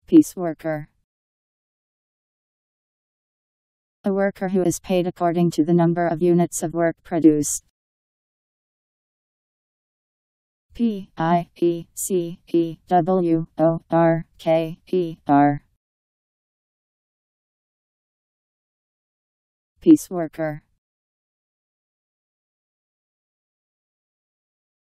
Pieceworker. A worker who is paid according to the number of units of work produced. Pieceworker. Pieceworker.